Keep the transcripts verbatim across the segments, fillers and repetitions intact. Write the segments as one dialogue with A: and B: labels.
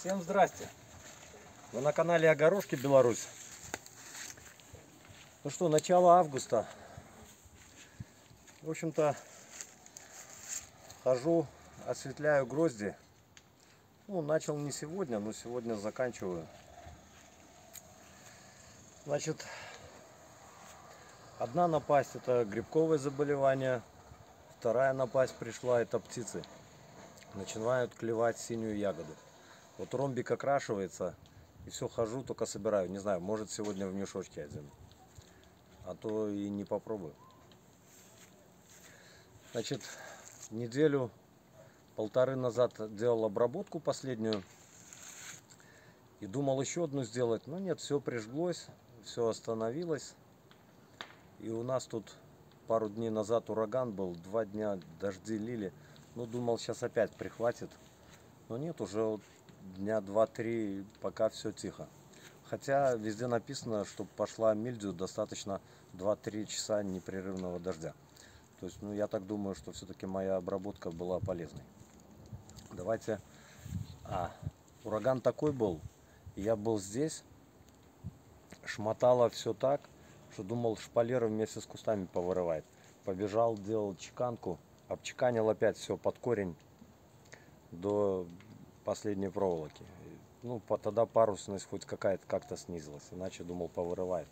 A: Всем здрасте! Вы на канале Огорошки Беларусь. Ну что, начало августа. В общем-то, хожу, осветляю грозди. Ну, начал не сегодня, но сегодня заканчиваю. Значит, одна напасть — это грибковое заболевание. Вторая напасть пришла — это птицы. Начинают клевать синюю ягоду. Вот ромбик окрашивается, и все, хожу, только собираю. Не знаю, может сегодня в мешочке один, а то и не попробую. Значит, неделю полторы назад делал обработку последнюю и думал еще одну сделать, но нет, все прижглось, все остановилось. И у нас тут пару дней назад ураган был, два дня дожди лили. Ну, думал, сейчас опять прихватит, но нет, уже вот дня два-три, пока все тихо. Хотя везде написано, что пошла мильдию, достаточно два-три часа непрерывного дождя. То есть, ну, я так думаю, что все-таки моя обработка была полезной. Давайте. А, ураган такой был, я был здесь, шмотало все так, что думал, шпалеры вместе с кустами повырывает. Побежал, делал чеканку, обчеканил опять все под корень до последней проволоки. Ну, тогда парусность хоть какая-то как-то снизилась, иначе думал, повырывает.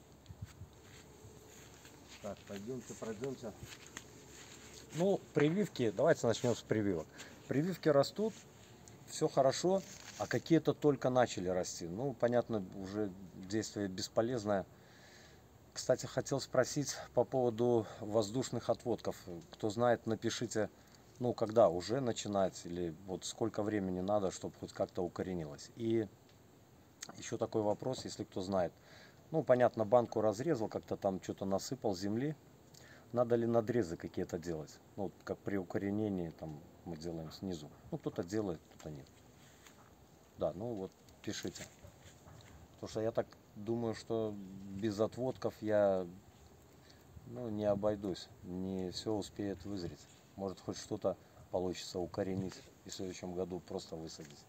A: Так, пойдемте, пройдемте. Ну, прививки, давайте начнем с прививок. Прививки растут, все хорошо, а какие-то только начали расти. Ну, понятно, уже действие бесполезное. Кстати, хотел спросить по поводу воздушных отводков. Кто знает, напишите, ну, когда уже начинать, или вот сколько времени надо, чтобы хоть как-то укоренилось. И еще такой вопрос, если кто знает. Ну, понятно, банку разрезал, как-то там что-то насыпал земли. Надо ли надрезы какие-то делать? Ну, как при укоренении там мы делаем снизу. Ну, кто-то делает, кто-то нет. Да, ну вот, пишите. Потому что я так думаю, что без отводков я, ну, не обойдусь. Не все успеет вызреть. Может, хоть что-то получится укоренить и в следующем году просто высадить.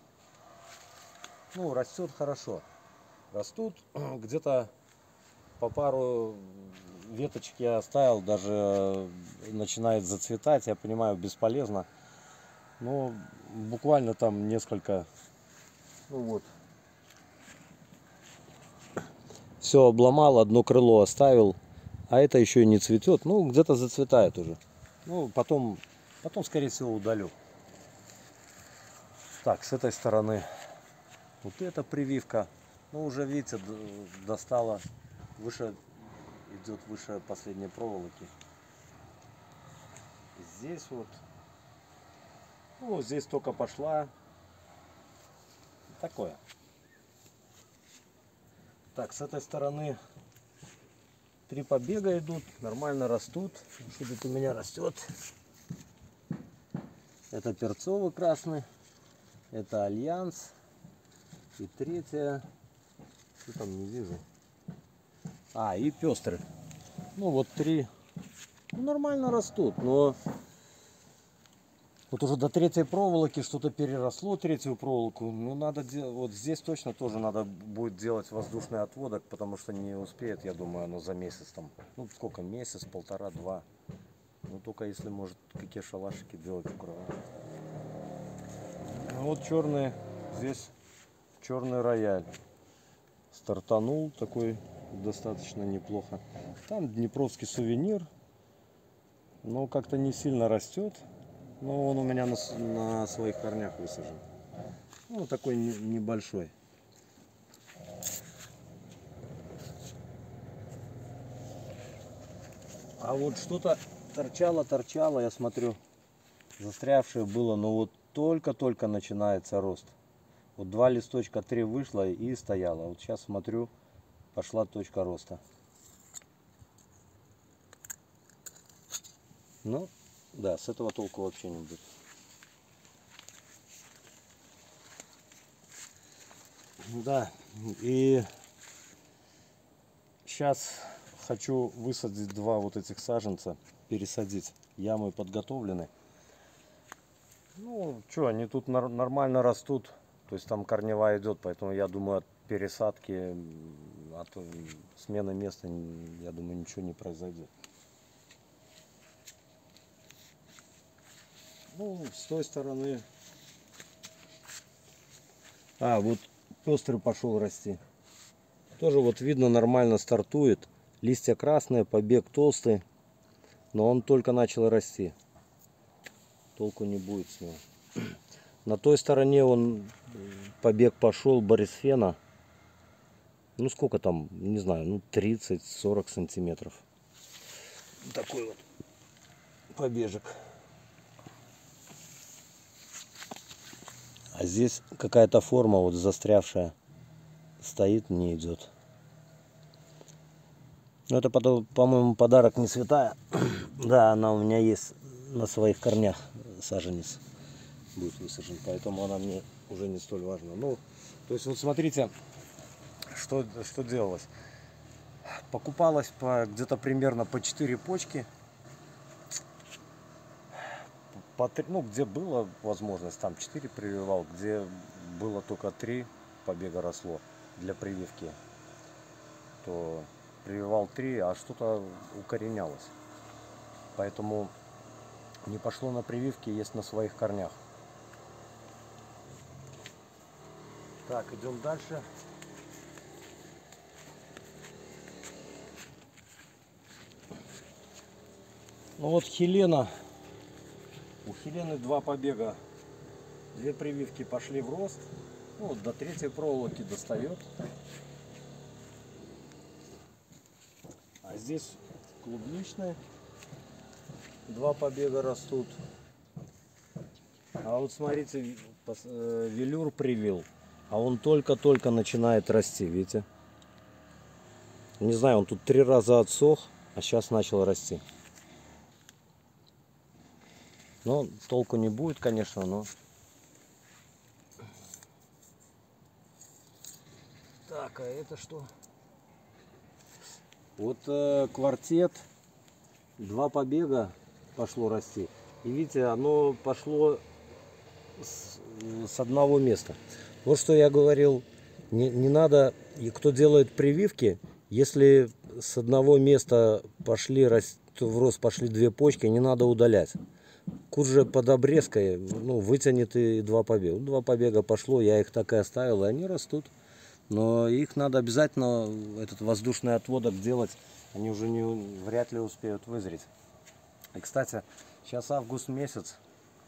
A: Ну, растет хорошо. Растут где-то по пару веточек я оставил, даже начинает зацветать. Я понимаю, бесполезно. Но буквально там несколько. Ну вот. Все обломал, одно крыло оставил, а это еще и не цветет. Ну, где-то зацветает уже. Ну, потом, потом, скорее всего, удалю. Так, с этой стороны вот эта прививка. Ну, уже, видите, достала. Выше, идет выше последней проволоки. Здесь вот. Ну, здесь только пошла. Такое. Так, с этой стороны три побега идут, нормально растут. Что тут у меня растет? Это перцовый красный, это альянс. И третья, что там не вижу. А, и пестрый. Ну вот три. Ну, нормально растут, но вот уже до третьей проволоки что-то переросло, третью проволоку. Ну, надо делать, вот здесь точно тоже надо будет делать воздушный отводок, потому что не успеет, я думаю, оно за месяц там. Ну, сколько, месяц, полтора, два. Ну, только если, может, какие шалашики делать укрывать. Ну, вот черный, здесь черный рояль. Стартанул такой достаточно неплохо. Там днепровский сувенир, но как-то не сильно растет. Но он у меня на, на своих корнях высажен. Ну, такой не, небольшой. А вот что-то торчало, торчало, я смотрю, застрявшее было, но вот только-только начинается рост. Вот два листочка, три вышло и стояло. Вот сейчас смотрю, пошла точка роста. Ну, да, с этого толку вообще не будет. Да, и сейчас хочу высадить два вот этих саженца, пересадить. Ямы подготовлены. Ну, что, они тут нормально растут. То есть там корневая идет, поэтому я думаю, от пересадки, от смены места, я думаю, ничего не произойдет. Ну, с той стороны. А, вот пестрый пошел расти. Тоже вот видно, нормально стартует. Листья красные, побег толстый. Но он только начал расти. Толку не будет с него. На той стороне он побег пошел борисфена. Ну сколько там, не знаю, ну тридцать-сорок сантиметров. Такой вот побежек. А здесь какая-то форма вот застрявшая стоит, не идет. Ну это, по-моему, подарок не святая. Да, она у меня есть на своих корнях, саженец будет высажен, поэтому она мне уже не столь важна. Ну, то есть вот смотрите, что, что делалось. Покупалось по, где-то примерно по четыре почки. По три, ну, где была возможность, там четыре прививал, где было только три побега росло для прививки, то прививал три, а что-то укоренялось. Поэтому не пошло на прививки, есть на своих корнях. Так, идем дальше. Ну вот Хелена. У Хелены два побега. Две прививки пошли в рост. Ну, вот до третьей проволоки достает. А здесь клубничные. Два побега растут. А вот смотрите, велюр привил. А он только-только начинает расти, видите? Не знаю, он тут три раза отсох, а сейчас начал расти. Но толку не будет, конечно, но... Так, а это что? Вот э, квартет. Два побега пошло расти. И видите, оно пошло с, с одного места. Вот что я говорил. Не, не надо, и кто делает прививки, если с одного места пошли в рост пошли две почки, не надо удалять. Куст же под обрезкой, ну, вытянет и два побега. Два побега пошло, я их так и оставил, и они растут. Но их надо обязательно, этот воздушный отводок делать, они уже не, вряд ли успеют вызреть. И, кстати, сейчас август месяц,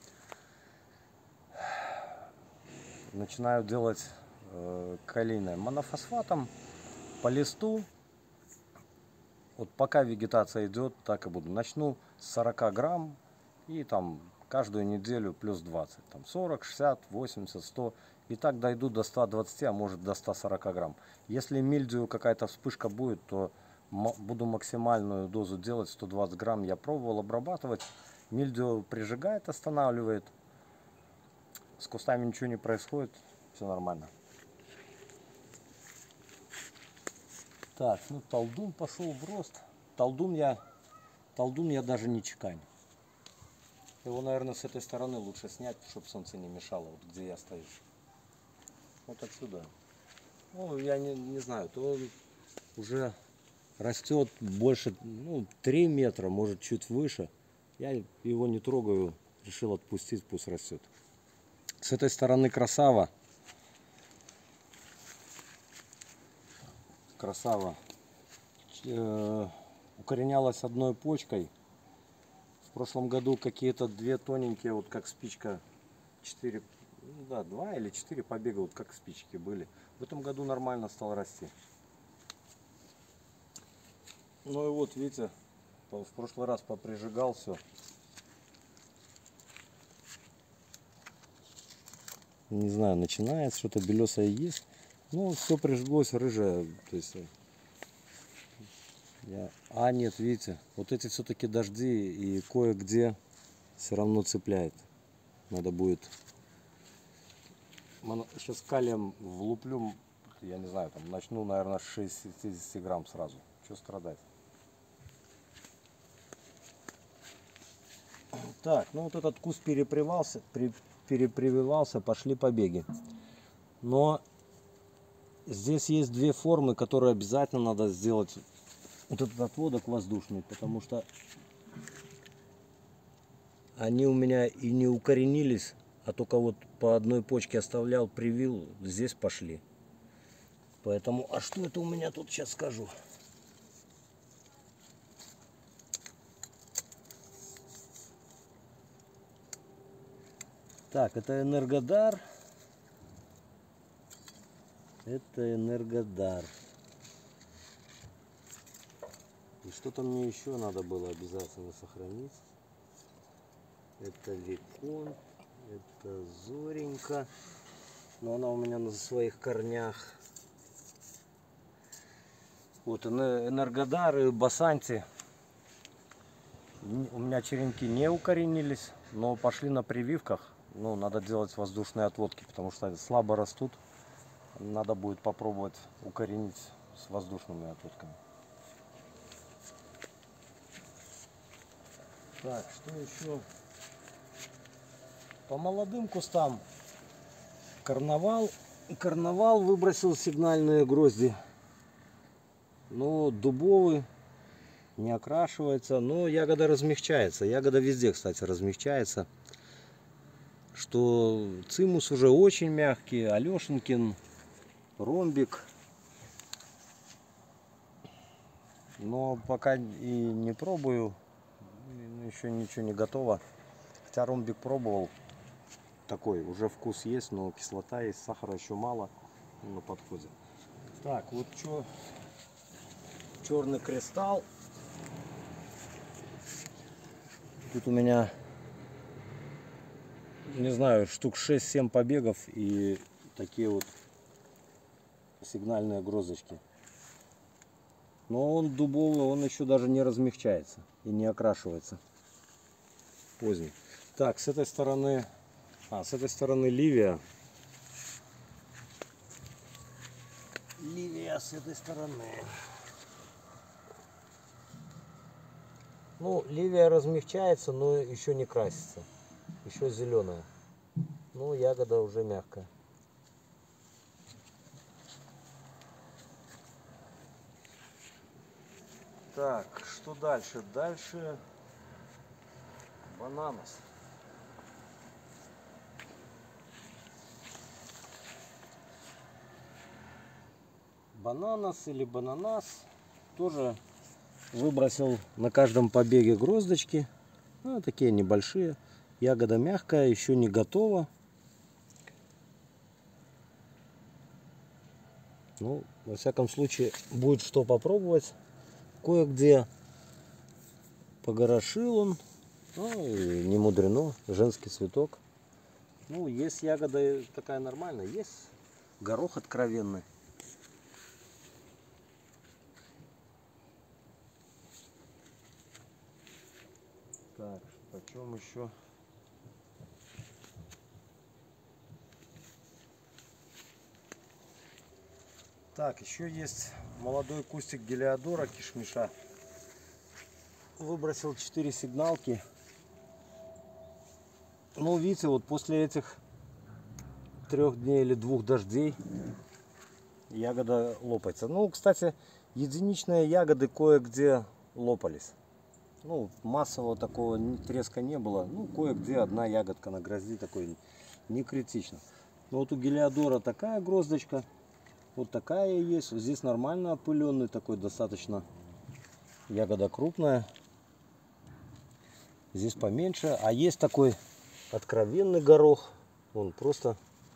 A: начинаю делать э, калийное монофосфатом по листу. Вот пока вегетация идет, так и буду. Начну с сорока грамм и там каждую неделю плюс двадцать. Там сорок, шестьдесят, восемьдесят, сто. И так дойду до ста двадцати, а может до ста сорока грамм. Если мильдию какая-то вспышка будет, то буду максимальную дозу делать сто двадцать грамм. Я пробовал обрабатывать. Мильдию прижигает, останавливает. С кустами ничего не происходит. Все нормально. Так, ну талдун пошел в рост. Талдун я, талдун я даже не чеканю. Его, наверное, с этой стороны лучше снять, чтобы солнце не мешало, вот где я стою. Вот отсюда. Ну, я не, не знаю, то он уже растет больше, ну, три метра, может чуть выше. Я его не трогаю, решил отпустить, пусть растет. С этой стороны красава. Красава. Э, укоренялась одной почкой. В прошлом году какие-то две тоненькие, вот как спичка, четыре, ну да, два или четыре побега, вот как спички были. В этом году нормально стал расти. Ну и вот, видите, в прошлый раз поприжигал все. Не знаю, начинается, что-то белесое есть. Ну, все прижглось рыжее. То есть, я... А, нет, видите, вот эти все-таки дожди и кое-где все равно цепляет. Надо будет... Сейчас калием влуплю, я не знаю, там начну, наверное, с шестидесяти грамм сразу. Что страдать? Так, ну вот этот куст перепривался, при, перепрививался, пошли побеги. Но здесь есть две формы, которые обязательно надо сделать. Вот этот отводок воздушный, потому что они у меня и не укоренились, а только вот по одной почке оставлял, привил, здесь пошли. Поэтому, а что это у меня тут, сейчас скажу. Так, это Энергодар. Это Энергодар. И что-то мне еще надо было обязательно сохранить. Это Викон, это Зоренька. Но она у меня на своих корнях. Вот Энергодар и Басанти. У меня черенки не укоренились, но пошли на прививках. Ну, надо делать воздушные отводки, потому что слабо растут. Надо будет попробовать укоренить с воздушными отводками. Так, что еще? По молодым кустам карнавал. Карнавал выбросил сигнальные грозди. Но дубовый не окрашивается, но ягода размягчается. Ягода везде, кстати, размягчается. Что цимус уже очень мягкий, Алешенькин, ромбик. Но пока и не пробую, еще ничего не готово. Хотя ромбик пробовал, такой, уже вкус есть, но кислота есть, сахара еще мало, на подходе. Так, вот что, черный кристалл. Тут у меня, не знаю, штук шесть-семь побегов и такие вот сигнальные грозочки. Но он дубовый, он еще даже не размягчается и не окрашивается. Поздний. Так, с этой стороны, а, с этой стороны Ливия. Ливия с этой стороны. Ну, Ливия размягчается, но еще не красится. Еще зеленая. Ну, ягода уже мягкая. Так, что дальше? Дальше бананас. Бананас или бананас тоже выбросил на каждом побеге гроздочки. Ну, такие небольшие. Ягода мягкая, еще не готова. Ну, во всяком случае, будет что попробовать. Кое-где погорошил он. Ну, и не мудрено. Женский цветок. Ну, есть ягода такая нормальная. Есть горох откровенный. Так, почем еще? Так, еще есть молодой кустик гелиодора кишмиша. Выбросил четыре сигналки. Ну, видите, вот после этих трех дней или двух дождей ягода лопается. Ну, кстати, единичные ягоды кое-где лопались. Ну, массового такого треска не было. Ну, кое-где одна ягодка на грозди, такой не критично. Но вот у гелиодора такая гроздочка. Вот такая есть. Здесь нормально опыленный такой, достаточно. Ягода крупная. Здесь поменьше. А есть такой откровенный горох. Он просто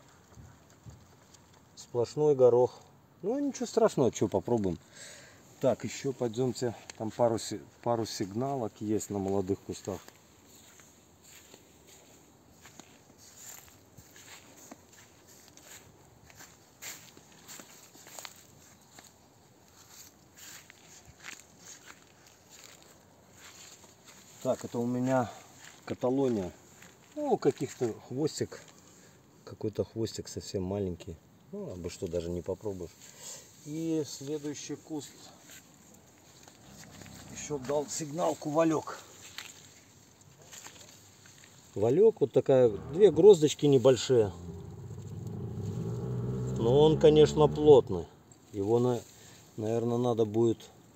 A: сплошной горох. Ну, ничего страшного, что попробуем. Так, еще пойдемте. Там пару, пару сигналок есть на молодых кустах. Так, это у меня Каталония. Ну, каких-то хвостик. Какой-то хвостик совсем маленький. Ну, абы что, даже не попробуешь. И следующий куст. Еще дал сигналку Валек. Валек, вот такая, две гроздочки небольшие. Но он, конечно, плотный. Его, на, наверное, надо будет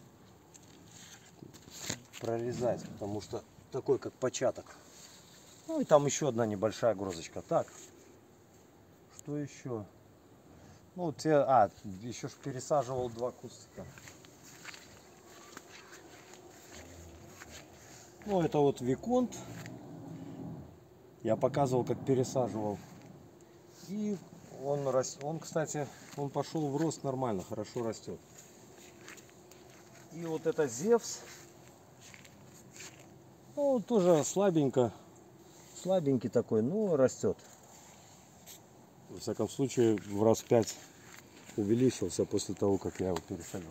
A: прорезать, потому что такой, как початок. Ну и там еще одна небольшая грозочка. Так, что еще? Ну, те, а, еще ж пересаживал два кустика. Ну, это вот Виконт. Я показывал, как пересаживал. И он, рас... он, кстати, он пошел в рост нормально, хорошо растет. И вот это Зевс. Ну, тоже слабенько. Слабенький такой, но растет. Во всяком случае, в раз пять увеличился после того, как я его пересадил.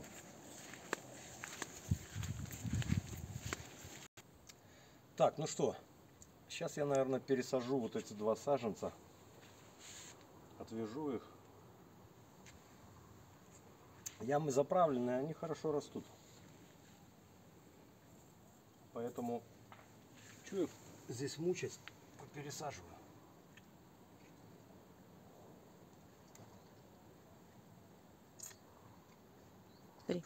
A: Так, ну что, сейчас я, наверное, пересажу вот эти два саженца. Отвяжу их. Ямы заправленные, они хорошо растут. Поэтому, что их здесь мучать, пересаживаю.
B: Смотри.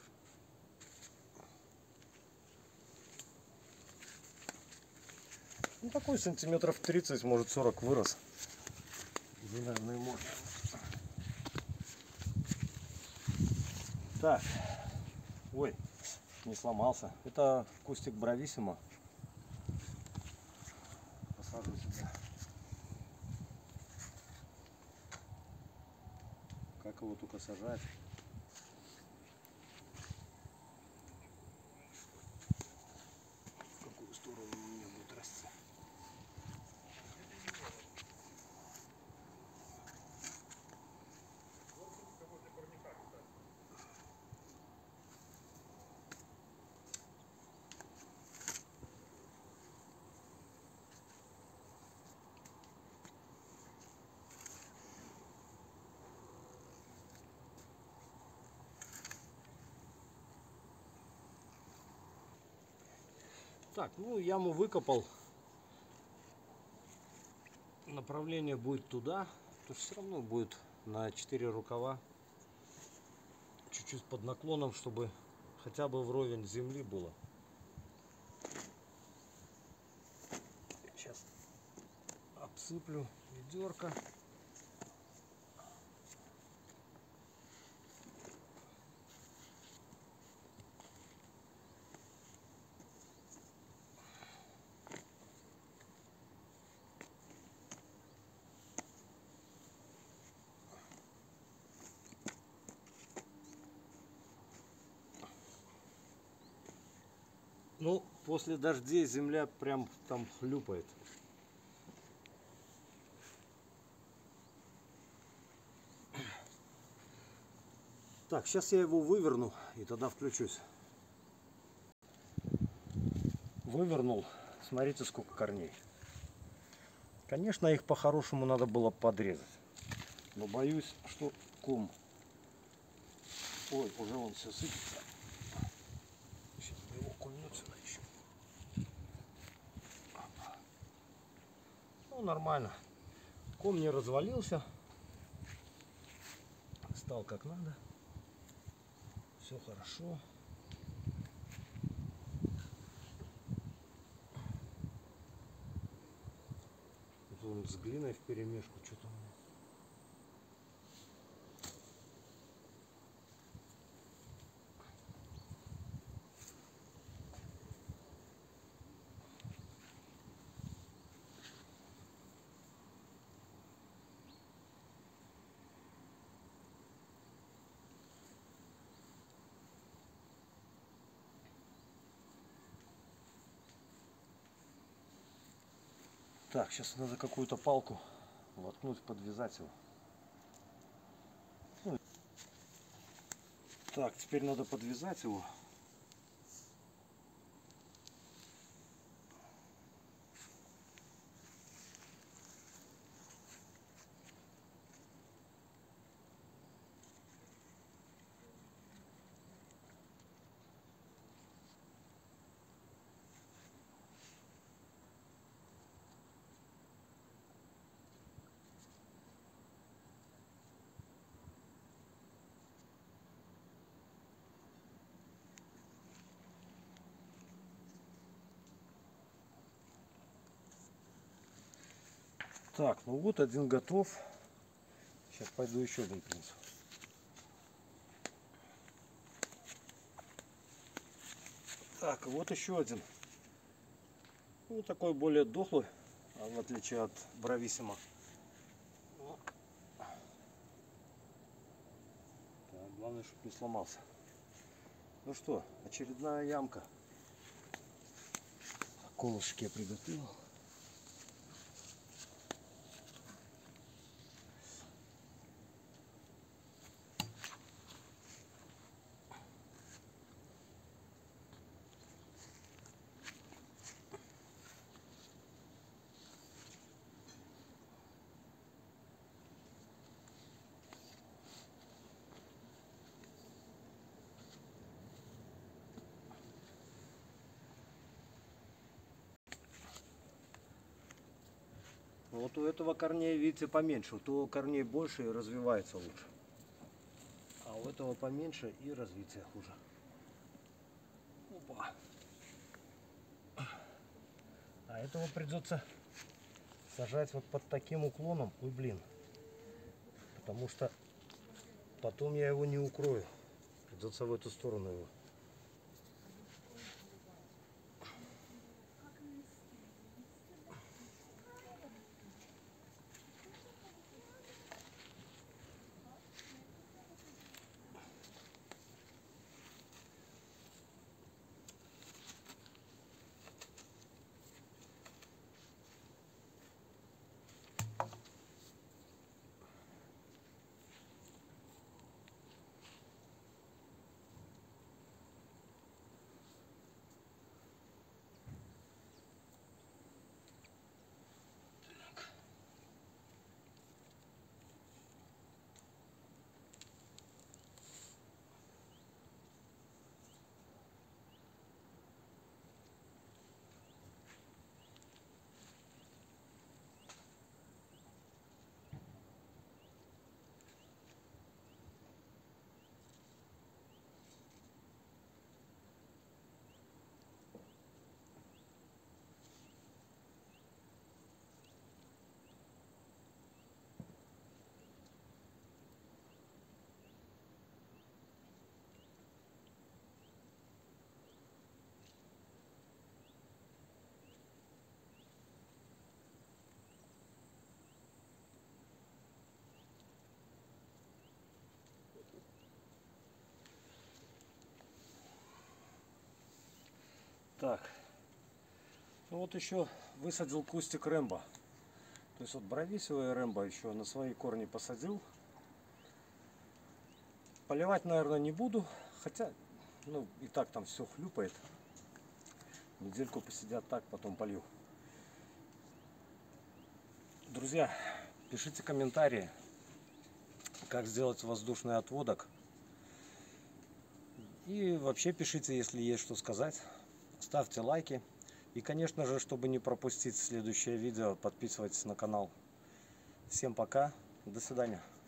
A: Ну, такой сантиметров тридцать, может сорок вырос. Уже, наверное, можно. Так, ой, не сломался. Это кустик брависсимо. Посажу сюда. Как его только сажать? В какую сторону он у меня будет расти? Так, ну яму выкопал. Направление будет туда, то все равно будет на четыре рукава. Чуть-чуть под наклоном, чтобы хотя бы вровень земли было. Сейчас обсыплю ведерко. Ну, после дождей земля прям там хлюпает. Так, сейчас я его выверну и тогда включусь. Вывернул. Смотрите, сколько корней. Конечно, их по-хорошему надо было подрезать. Но боюсь, что ком. Ой, уже он все сыпется. Сейчас его кульнуть сюда еще. Ну, нормально. Ком не развалился. Стал как надо. Все хорошо. Тут он с глиной вперемешку что-то у меня. Так, сейчас надо какую-то палку воткнуть, подвязать его. Ну, так, теперь надо подвязать его. Так, ну вот один готов. Сейчас пойду еще один принесу. Так, вот еще один. Ну, такой более дохлый, в отличие от брависсимо. Так, главное, чтобы не сломался. Ну что, очередная ямка. Колышки я приготовил. Вот у этого корней, видите, поменьше. У того корней больше и развивается лучше. А у этого поменьше и развитие хуже. Опа. А этого придется сажать вот под таким уклоном. Ой, блин. Потому что потом я его не укрою. Придется в эту сторону его. Так, ну вот еще высадил кустик рембо. То есть вот брависсовое рембо еще на свои корни посадил. Поливать, наверное, не буду, хотя, ну, и так там все хлюпает. Недельку посидят так, потом полью. Друзья, пишите комментарии, как сделать воздушный отводок. И вообще пишите, если есть что сказать. Ставьте лайки. И, конечно же, чтобы не пропустить следующее видео, подписывайтесь на канал. Всем пока. До свидания.